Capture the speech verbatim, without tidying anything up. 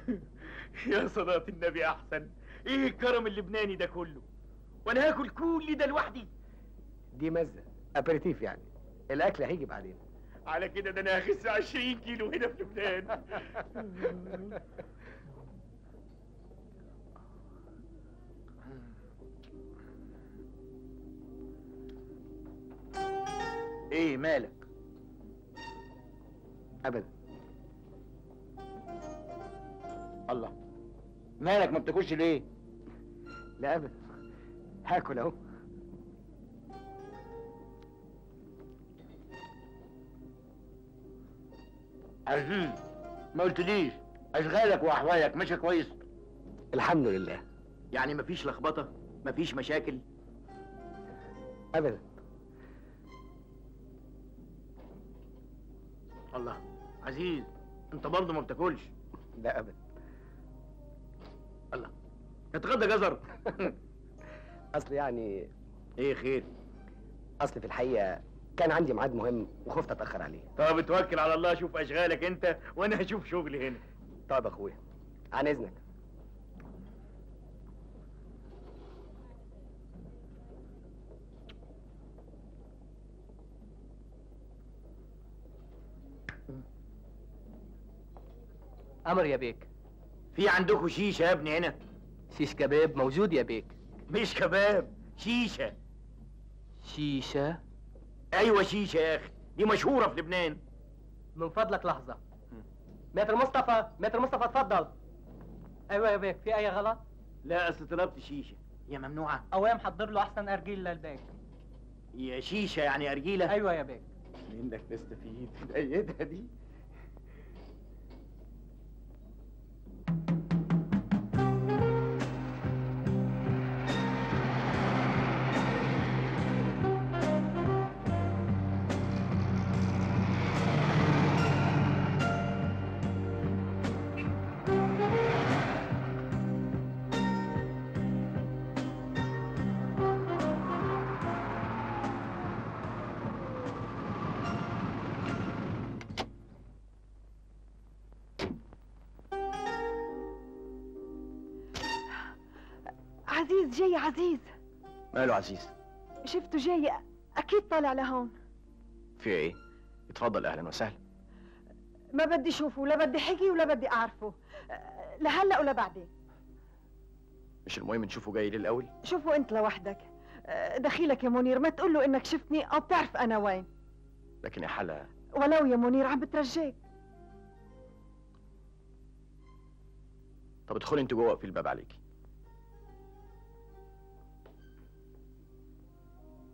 يا صلاة النبي احسن. ايه الكرم اللبناني ده كله؟ وانا هاكل كل ده لوحدي؟ دي مزه ابريتيف يعني، الاكل هيجي بعدين. على كده ده انا هخس عشرين كيلو هنا في لبنان. ايه مالك؟ ابدا. الله، مالك ما بتاكلش ليه؟ لا ابدا، هاكل اهو. عزيز، ما قلتليش اشغالك واحوالك ماشيه كويس؟ الحمد لله. يعني مفيش لخبطه؟ مفيش مشاكل؟ ابدا. الله، عزيز انت برضه ما بتاكلش؟ لا ابدا. الله، اتغدى جزر. اصل يعني ايه خير؟ اصل في الحقيقه كان عندي ميعاد مهم وخفت اتاخر عليه. طب اتوكل على الله، شوف اشغالك انت وانا هشوف شغلي هنا. طب اخويا عن اذنك. امر يا بيك. في عندكم شيشه يا ابني هنا؟ شيش كباب موجود يا بيك. مش كباب، شيشه. شيشه؟ ايوه شيشه يا اخي، دي مشهوره في لبنان. من فضلك لحظه. متر مصطفى، متر مصطفى اتفضل. ايوه يا بيك، في اي غلط؟ لا اصل طلبت شيشه. هي ممنوعه؟ اوام حضر له احسن ارجيل للبيك. يا شيشه يعني ارجيله؟ ايوه يا بيك. منك نستفيد ايدها دي. عزيز جاي. عزيز ماله عزيز؟ شفته جاي، اكيد طالع لهون. في ايه؟ اتفضل اهلا وسهلا. ما بدي اشوفه، لا بدي حكي ولا بدي اعرفه، لهلا ولا بعدين. مش المهم نشوفه جاي ليه الاول؟ شوفه انت لوحدك. دخيلك يا منير، ما تقول له انك شفتني او بتعرف انا وين. لكن يا حلا ولو يا منير عم بترجاك. طب ادخلي انت جوه، اقفل الباب عليكي.